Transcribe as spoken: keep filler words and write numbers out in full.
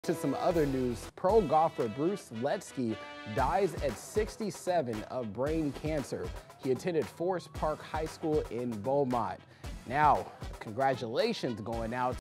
To some other news, pro golfer Bruce Lietzke dies at sixty-seven of brain cancer. He attended Forest Park High School in Beaumont. Now, congratulations going out